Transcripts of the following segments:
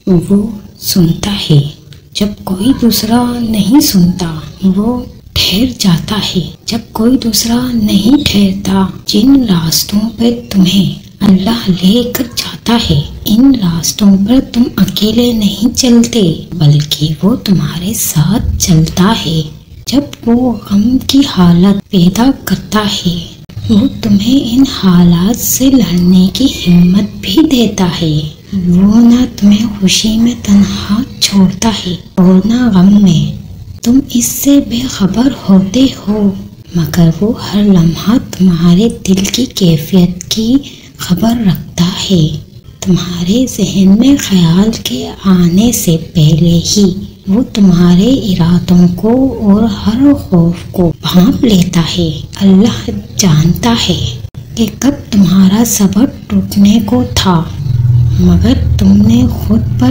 وہ سنتا ہے جب کوئی دوسرا نہیں سنتا، وہ ٹھہر جاتا ہے جب کوئی دوسرا نہیں ٹھہرتا۔ جن راستوں پہ تمہیں اللہ لے کر جاتا ہے، ان راستوں پر تم اکیلے نہیں چلتے بلکہ وہ تمہارے ساتھ چلتا ہے۔ جب وہ غم کی حالت پیدا کرتا ہے، وہ تمہیں ان حالات سے لڑنے کی ہمت بھی دیتا ہے۔ وہ نہ تمہیں خوشی میں تنہا چھوڑتا ہے اور نہ غم میں۔ تم اس سے بے خبر ہوتے ہو، مگر وہ ہر لمحہ تمہارے دل کی کیفیت کی خبر رکھتا ہے۔ تمہارے ذہن میں خیال کے آنے سے پہلے ہی وہ تمہارے ارادوں کو اور ہر خوف کو بھانپ لیتا ہے۔ اللہ جانتا ہے کہ کب تمہارا صبر ٹوٹنے کو تھا، مگر تم نے خود پر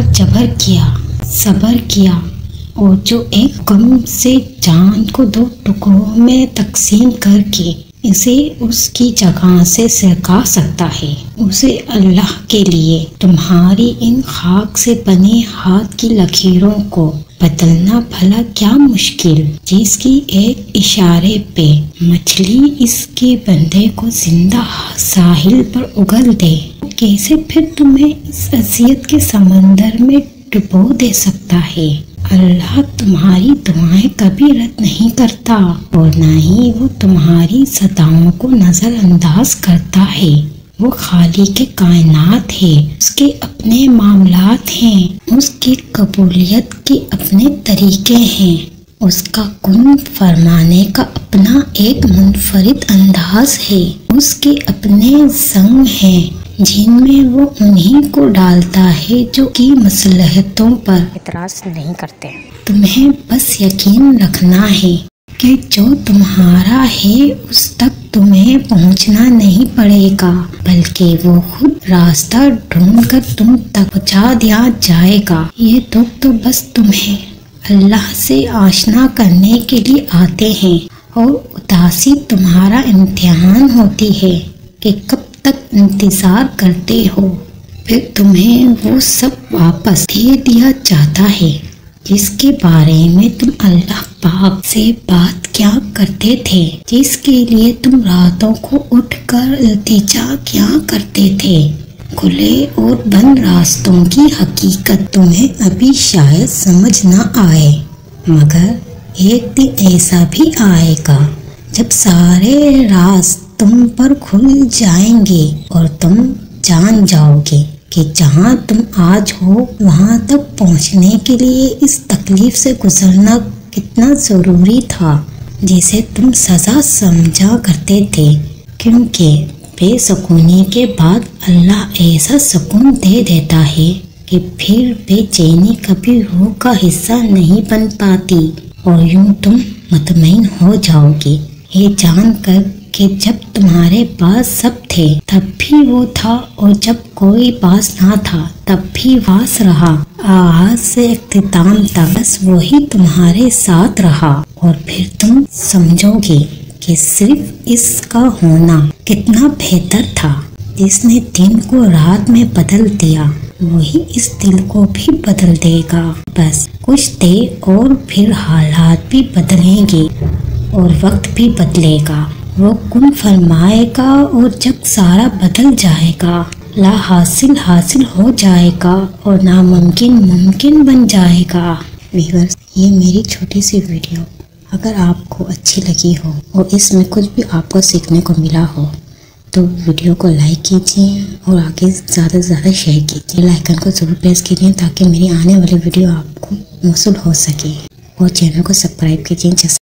صبر کیا اور جو ایک غم سے جان کو 2 ٹکڑوں میں تقسیم کر کے اسے اس کی جگہ سے سرکا سکتا ہے، اسے اللہ کے لیے تمہاری ان خاک سے بنے ہاتھ کی لکیروں کو بدلنا بھلا کیا مشکل، جس کی ایک اشارے پہ مچھلی اس کے بندے کو زندہ ساحل پر اگل دے، کیسے پھر تمہیں اس اذیت کے سمندر میں ڈبو دے سکتا ہے۔ اللہ تمہاری دعائیں کبھی رد نہیں کرتا اور نہ ہی وہ تمہاری صداؤں کو نظر انداز کرتا ہے۔ وہ خالق کائنات ہے، اس کے اپنے معاملات ہیں، اس کی قبولیت کے اپنے طریقے ہیں، اس کا کن فرمانے کا اپنا ایک منفرد انداز ہے، اس کے اپنے زنگ ہیں جن میں وہ انہی کو ڈالتا ہے جو کی مصلحتوں پر اعتراض نہیں کرتے۔ تمہیں بس یقین رکھنا ہے کہ جو تمہارا ہے اس تک تمہیں پہنچنا نہیں پڑے گا، بلکہ وہ خود راستہ ڈھونڈ کر تم تک پہنچا دیا جائے گا۔ یہ دکھ تو بس تمہیں اللہ سے آشنا کرنے کے لیے آتے ہیں، اور اداسی تمہارا امتحان ہوتی ہے کہ کب تک انتظار کرتے ہو۔ پھر تمہیں وہ سب واپس دے دیا جاتا ہے جس کے بارے میں تم اللہ پاک سے بات کیا کرتے تھے، جس کے لیے تم راتوں کو اٹھ کر التجا کیا کرتے تھے۔ کھلے اور بند راستوں کی حقیقت تمہیں ابھی شاید سمجھ نہ آئے، مگر ایک دن ایسا بھی آئے گا جب سارے راز تم پر کھل جائیں گے اور تم جان جاؤ گے کہ جہاں تم آج ہو وہاں تک پہنچنے کے لیے اس تکلیف سے گزرنا کتنا ضروری تھا جسے تم سزا سمجھا کرتے تھے، کیونکہ بے سکونی کے بعد اللہ ایسا سکون دے دیتا ہے کہ پھر بے چینی کبھی روح کا حصہ نہیں بن پاتی، اور یوں تم مطمئن ہو جاؤ گے یہ جان کر کہ جب تمہارے پاس سب تھے تب بھی وہ تھا، اور جب کوئی پاس نہ تھا تب بھی واس رہا، آغاز سے اختتام تک بس وہی تمہارے ساتھ رہا۔ اور پھر تم سمجھو گے کہ صرف اس کا ہونا کتنا بہتر تھا۔ جس نے دن کو رات میں بدل دیا وہی اس دل کو بھی بدل دے گا، بس کچھ دیر اور پھر حالات بھی بدلیں گے اور وقت بھی بدلے گا۔ وہ کن فرمائے گا اور جب سارا بدل جائے گا، لا حاصل حاصل ہو جائے گا اور ناممکن ممکن بن جائے گا۔ ویورز، یہ میری چھوٹی سی ویڈیو اگر آپ کو اچھی لگی ہو اور اس میں کچھ بھی آپ کو سیکھنے کو ملا ہو تو ویڈیو کو لائک کیجیے اور آگے زیادہ سے زیادہ شیئر کیجیے۔ بیل آئیکن کو ضرور پریس کیجیے تاکہ میری آنے والی ویڈیو آپ کو موصول ہو سکے، اور چینل کو سبسکرائب کیجیے۔